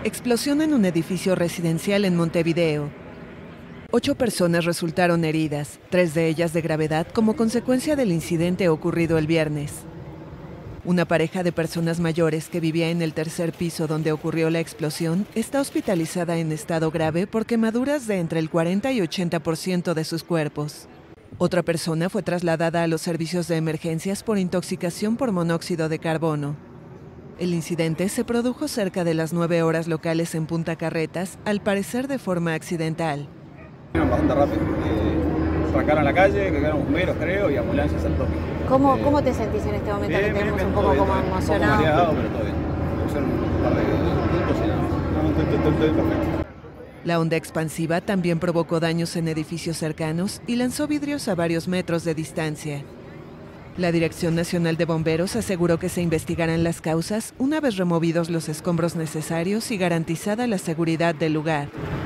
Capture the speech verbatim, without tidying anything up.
Explosión en un edificio residencial en Montevideo. Ocho personas resultaron heridas, tres de ellas de gravedad como consecuencia del incidente ocurrido el viernes. Una pareja de personas mayores que vivía en el tercer piso donde ocurrió la explosión está hospitalizada en estado grave por quemaduras de entre el cuarenta y ochenta por ciento de sus cuerpos. Otra persona fue trasladada a los servicios de emergencias por intoxicación por monóxido de carbono. El incidente se produjo cerca de las nueve horas locales en Punta Carretas, al parecer de forma accidental. Bastante rápido. Eh, sacaron a la calle, que quedaron bomberos, creo, y ambulancias al toque. ¿Cómo, Eh, ¿Cómo te sentís en este momento? bien, que te bien, vemos bien, un todo poco bien, como todo bien. emocionado. Un poco mareado, pero todo bien. Me pusieron un par de puntos y nada. No, estoy, estoy, estoy perfecto. La onda expansiva también provocó daños en edificios cercanos y lanzó vidrios a varios metros de distancia. La Dirección Nacional de Bomberos aseguró que se investigarán las causas una vez removidos los escombros necesarios y garantizada la seguridad del lugar.